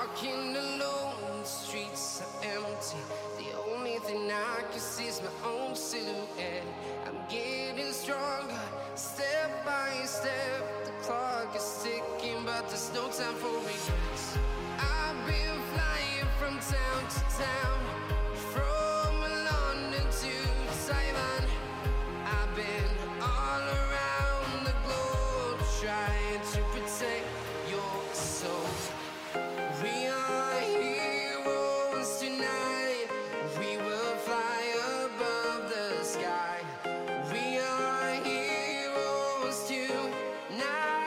Walking alone, the streets are empty. The only thing I can see is my own silhouette. I'm getting stronger, step by step. The clock is ticking, but there's no time for regrets. I've been flying from town to town, from London to Taiwan. I've been all around the globe, trying to protect your soul. We are heroes tonight. We will fly above the sky. We are heroes tonight.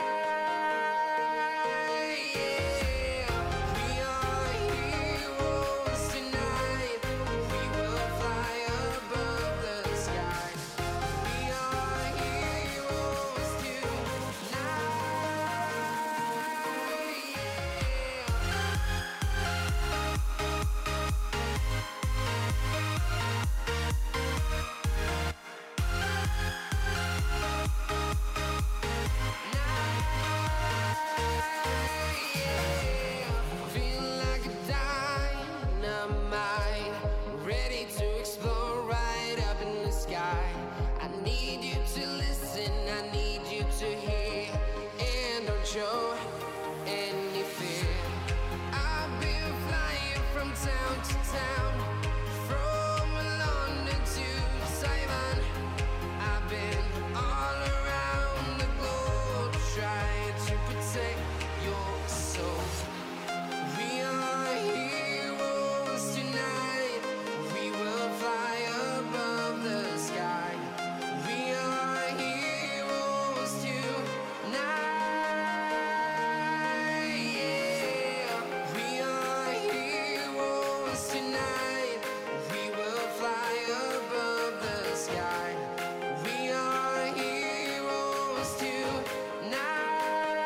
Yeah. We are heroes tonight. We will fly above the sky. We are heroes tonight. Feel like a dynamite, ready to explode right up in the sky. I need you to listen, I need you to hear, and don't show any fear. I've been flying from town to town, from London to Taiwan. I've been all around the globe, trying to protect your soul. We are heroes tonight. We will fly above the sky. We are heroes tonight. Yeah. We are heroes tonight. We will fly above the sky. We are heroes tonight.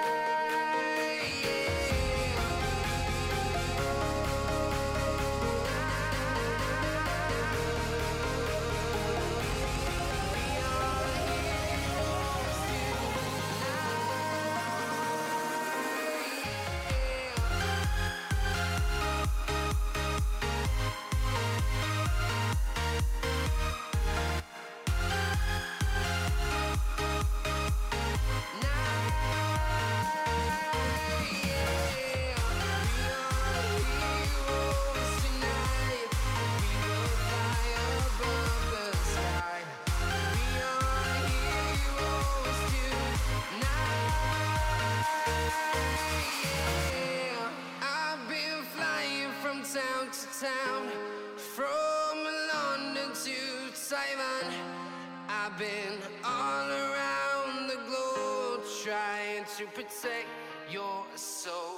Town to town, from London to Taiwan. I've been all around the globe, trying to protect your soul.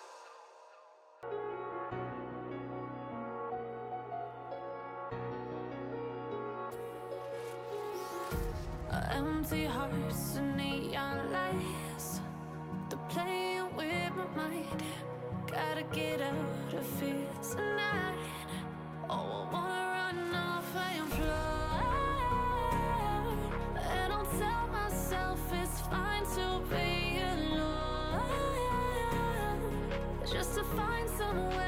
Empty hearts and neon lights, they're playing with my mind. Gotta get out of here tonight. Oh, I wanna run off and fly. And I'll tell myself it's fine to be alone, just to find somewhere